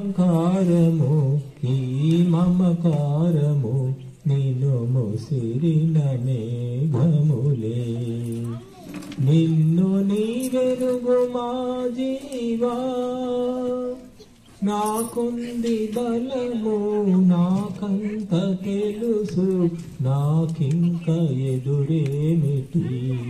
అహంకారము ఈ మమకారము నిన్ను ముసిరిన మేఘములే నిన్ను నీవెరుగు మా జీవా నాకుంది బలము నాకంత తెలుసు నాకింక ఎదురేమిటి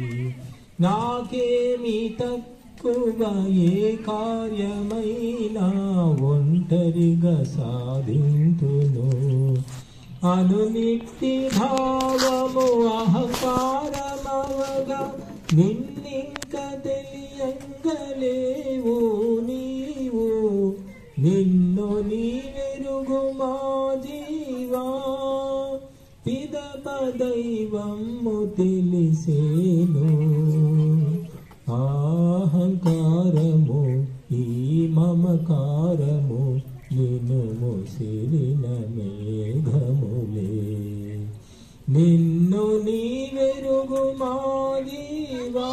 నాకేమి తక్కువ ఏ కార్యమైనా ఒంటరిగా సాధింతును అనునిత్తి భావము అహంకారమవగా నిన్నింక తెలియంగలేవు నీవు నిన్ను నీవెరుగు మా జీవా పిదప దైవము తెలిసేను అహంకారము ఈ మమకారము నిన్ను ముసిరిన మేఘములే నిన్ను నీవెరుగు మా జీవా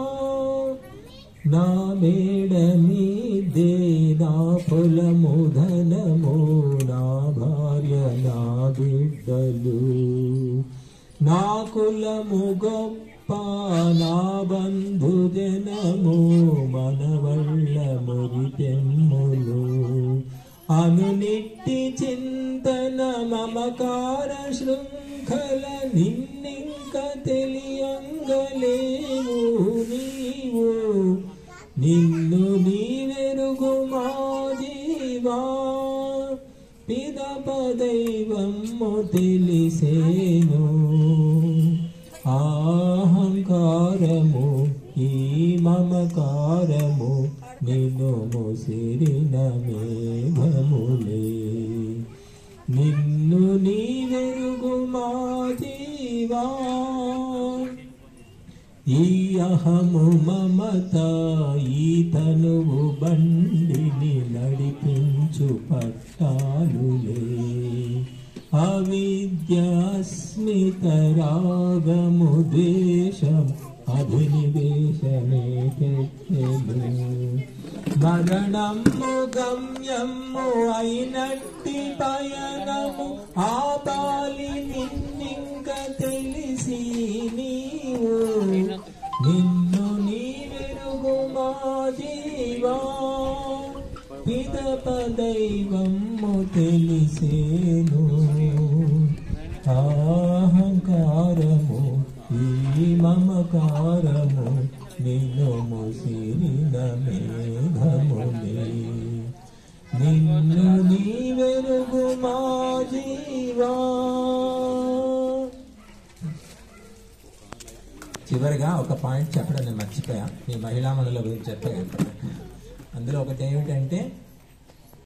నా మేడ మీదే నా పొలము ధనము నా భార్య నా బిడ్డలు నా కులము గొప్ప నా బంధు జనము మనవళ్ళ మురిపెమ్ములు అనునిట్టి చింతన మమకార శృంఖల నిన్నింక తెలియంగలేవు నీవు నిన్ను నీవెరుగు మా జీవా పిదప దైవము తెలిసేను అహంకారము ఈ మమకారము నిన్ను ముసిరిన మేఘములే నిన్ను నీవెరుగు మా జీవా ఈ అహము మమత ఈ తనువు బండిని నడిపించు పట్టాలులే అవిద్య అస్మిత రాగము ద్వేషం అభినివేశమే పెట్టెలు మరణము గమ్యము అయినట్టి పయనము ఆపాలి నిన్నింక తెలిసి నీవు నిన్ను నీవెరుగు మా జీవా పిదప దైవము తెలిసేను అహంకారము ఈ మమకారము నిన్ను ముసిరిన మేఘములే నిన్ను నీవెరుగు మా జీవా. చివరిగా ఒక పాయింట్ చెప్పడం నేను మర్చిపోయా, మీ మహిళా మనుల గురించి చెప్పాను. అందులో ఒకటి ఏమిటంటే